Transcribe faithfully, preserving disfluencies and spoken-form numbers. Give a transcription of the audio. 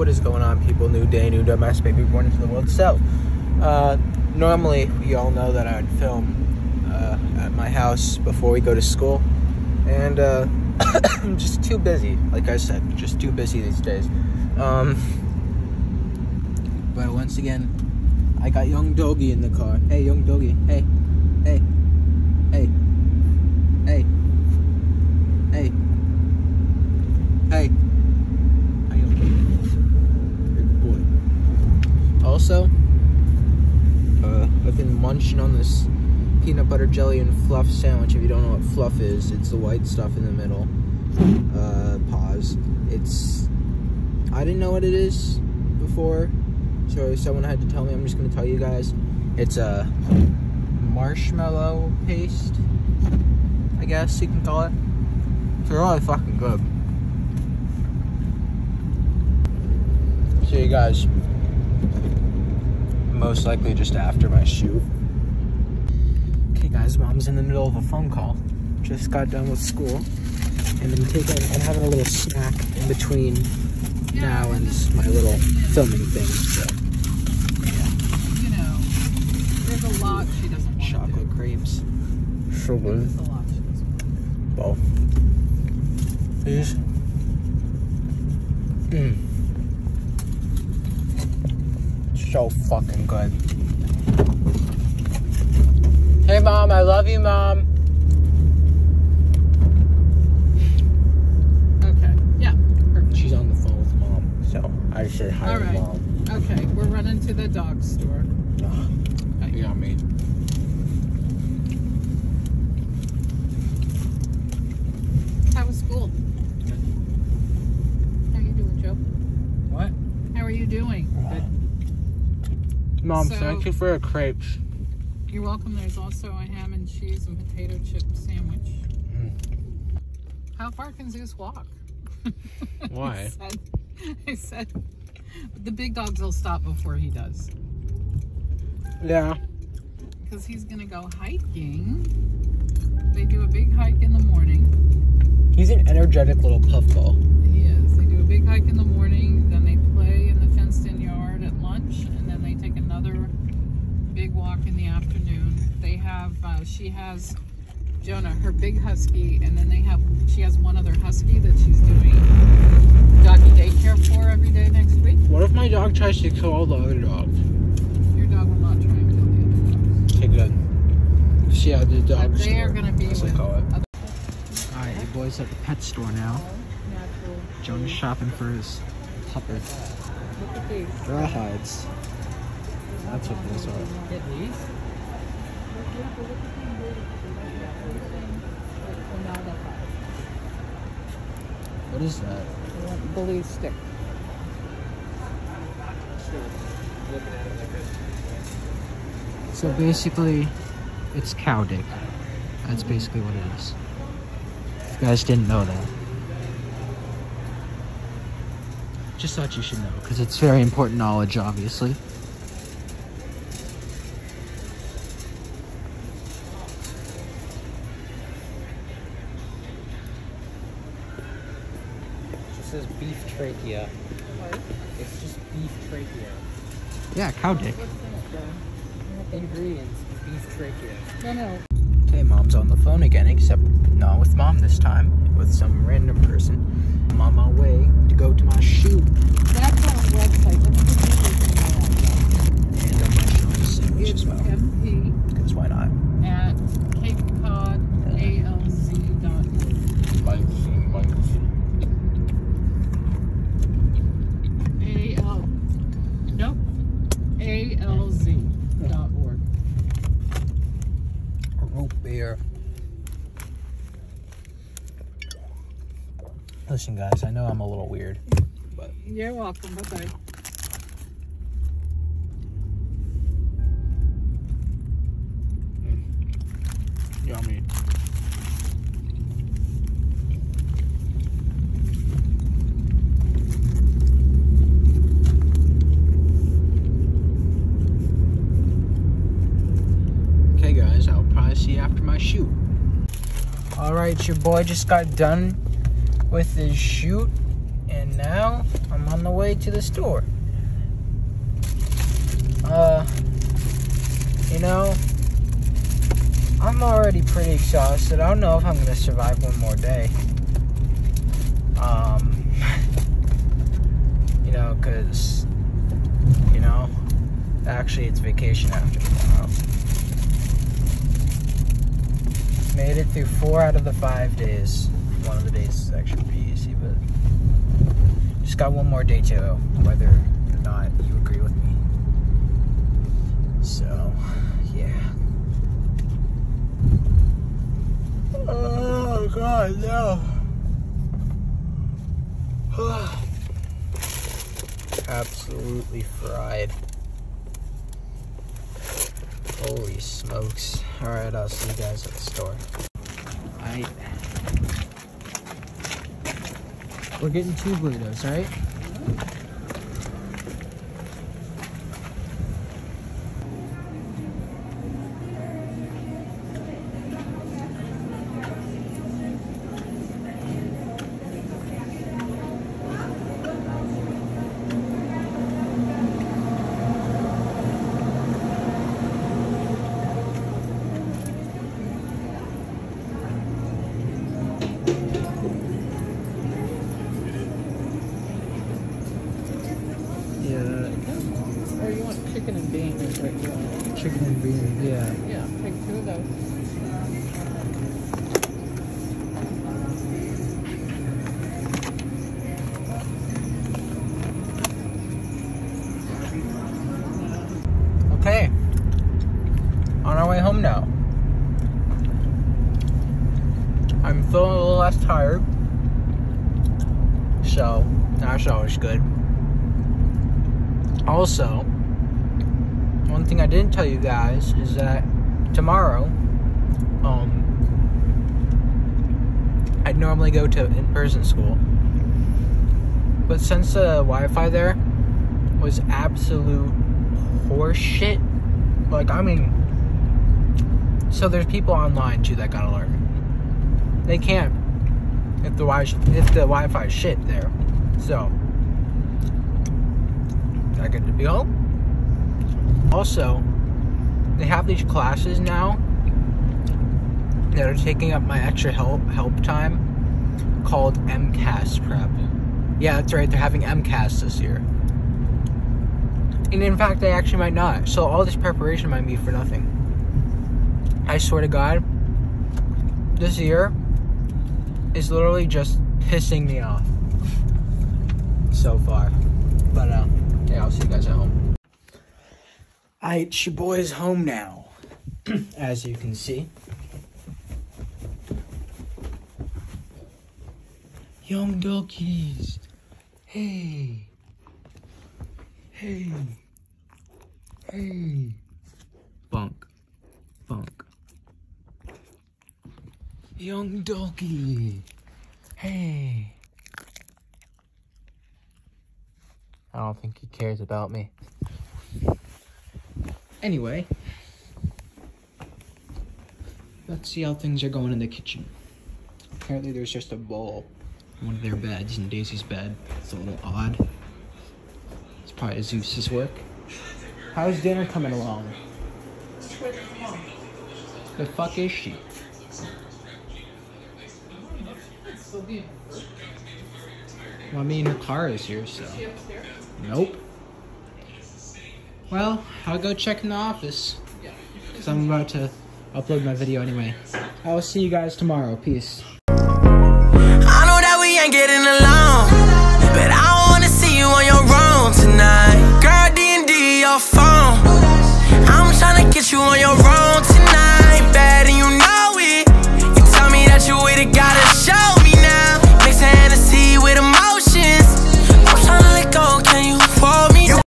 What is going on, people? New day, new dumbass baby born into the world. So, uh, normally, you all know that I would film uh, at my house before we go to school. And uh, I'm just too busy, like I said, just too busy these days. Um, but once again, I got young Doggy in the car. Hey, young Doggy. Hey, hey, hey, hey, hey, hey. How you doing? You're a good boy. Also, uh, I've been munching on this peanut butter jelly and fluff sandwich. If you don't know what fluff is, it's the white stuff in the middle. Uh, pause. It's, I didn't know what it is before, so someone had to tell me. I'm just going to tell you guys. It's a marshmallow paste, I guess you can call it. It's really fucking good. See you guys most likely just after my shoot. Okay guys, mom's in the middle of a phone call. Just got done with school and I'm taking and having a little snack in between now and my little filming thing. So yeah. You know, there's a lot she doesn't want chocolate to do. crepes. So good. There's a lot she doesn't want to do. Both. These. Mmm. So fucking good. Hey mom, I love you, mom. Okay, yeah. Perfect. She's on the phone with mom, so I just said hi All to right. mom. Okay, we're running to the dog store. Ugh, you got me. How was school? How are you doing, Joe? What? How are you doing? Good. Mom, So- thank you for your crepes. You're welcome. There's also a ham and cheese and potato chip sandwich. Mm. How far can Zeus walk? Why? I said, I said, the big dogs will stop before he does. Yeah. Because he's going to go hiking. They do a big hike in the morning. He's an energetic little puffball. He is. They do a big hike in the morning, then they play in the fenced-in yard at lunch, and then they take another big walk in the afternoon. They have, uh, she has, Jonah, her big husky, and then they have, she has one other husky that she's doing doggy daycare for every day next week. What if my dog tries to kill all the other dogs? Your dog will not try and kill the other dogs. Okay, good. See how the dog But they store, are going to be as they with call it. other Alright, your boy's at the pet store now. natural. Jonah's shopping for his puppet. Look at these. Rawhides. That's what those are. Get these? What is that? Blue stick. So basically, it's cow dick. That's basically what it is. If you guys didn't know that. Just thought you should know, because it's very important knowledge, obviously. It says beef trachea. What? It's just beef trachea. Yeah, cow dick. What's in it, Joe? Ingredients, beef trachea. No, no. Okay, mom's on the phone again, except not with mom this time, with some random person. I'm on my way to go to my shoot. That's our website. Let me give you the And I'm going to show the sandwich It's as well. M P Because why not? at cape cod A L Z dot org. A L Nope. A L Z dot org. Root beer. Listen, guys, I know I'm a little weird, but You're welcome. Bye-bye. yummy. Okay, guys, I'll probably see you after my shoot. All right, your boy just got done with his shoot, And now I'm on the way to the store. Uh, you know, I'm already pretty exhausted. I don't know if I'm gonna survive one more day. Um, you know, cause, you know, actually it's vacation after tomorrow. Made it through four out of the five days. One of the days is actually pretty easy, but just got one more day to go, whether or not you agree with me. So, yeah. Oh, God, no. Absolutely fried. Holy smokes. Alright, I'll see you guys at the store. Alright. We're getting two burritos, right? Or you want chicken and beans? Right here. Chicken and beans, yeah. Yeah, take two of those. Okay. On our way home now. I'm feeling a little less tired. So, that's always good. Also, one thing I didn't tell you guys is that tomorrow, um, I'd normally go to in-person school. But since the Wi-Fi there was absolute horse shit, like, I mean, so there's people online too that gotta learn. They can't if the Wi if the Wi-Fi is shit there. So I get to be home. Also, they have these classes now that are taking up my extra help help time called MCAS prep. Yeah, that's right. They're having MCAS this year. And in fact, they actually might not. So all this preparation might be for nothing. I swear to God, this year is literally just pissing me off so far. But, uh, yeah, I'll see you guys at home. Alright, your boy's home now, as you can see. Young doggies. Hey. Hey. Hey. Bunk. Bunk. Young doggy. Hey. I don't think he cares about me. Anyway, let's see how things are going in the kitchen. Apparently there's just a bowl in one of their beds in Daisy's bed. It's a little odd. It's probably Zeus's work. How's dinner coming along? The fuck is she? Well, I mean, her car is here, so. Nope. Well, I'll go check in the office. Because I'm about to upload my video anyway. I will see you guys tomorrow. Peace. I know that we ain't getting along.